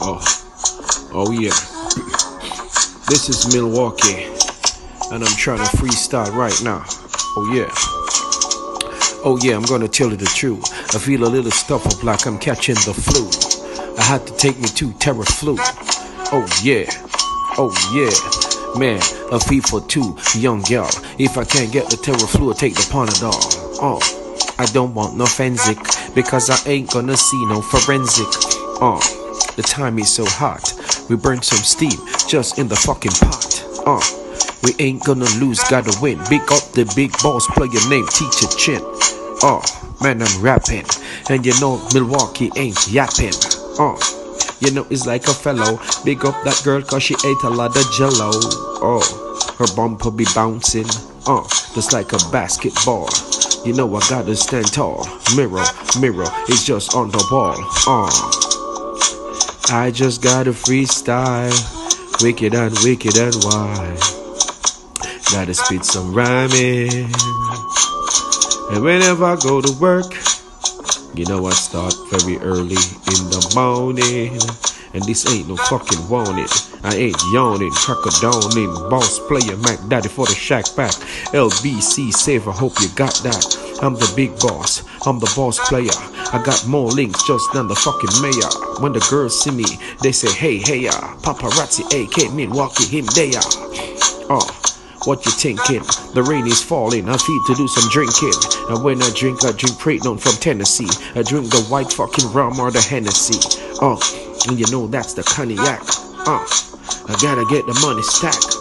Oh yeah. This is Milwaukee, and I'm trying to freestyle right now. Oh yeah, I'm gonna tell you the truth. I feel a little stuff up like I'm catching the flu. I had to take me to Terraflu. Oh yeah, man, a fee for two, young girl. If I can't get the Terraflu, I take the Panadol. I don't want no Fensic, because I ain't gonna see no forensic. The time is so hot, we burn some steam just in the fucking pot. We ain't gonna lose, gotta win. Big up the big boss, play your name, Teacher Chin. Man, I'm rapping, and you know Milwaukee ain't yapping. You know it's like a fellow. Big up that girl, cause she ate a lot of jello. Her bumper be bouncing, just like a basketball. You know I gotta stand tall. Mirror, it's just on the wall. I just gotta freestyle, wicked and wild. Gotta spit some rhyming. And whenever I go to work, you know I start very early in the morning. And this ain't no fucking warning. I ain't yawning, crack a dawning. Boss player, Mac Daddy for the Shack Pack. LBC Saver, hope you got that. I'm the big boss, I'm the boss player. I got more links just than the fucking mayor. When the girls see me, they say hey paparazzi, AK Milwaukee, him there. What you thinking? The rain is falling, I feel to do some drinking. And when I drink Praton from Tennessee. I drink the white fucking rum or the Hennessy. And you know that's the cognac. I gotta get the money stacked.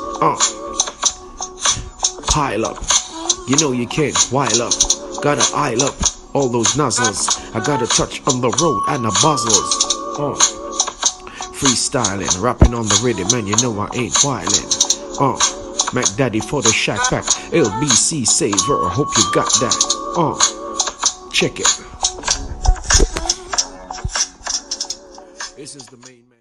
Pile up. You know you can't while up. Gotta aisle up all those nozzles. I gotta touch on the road and the buzzles. Freestyling, rapping on the rhythm, man, you know I ain't whiling. Mac Daddy for the Shack Pack. LBC Saver, I hope you got that. Check it. This is the main man.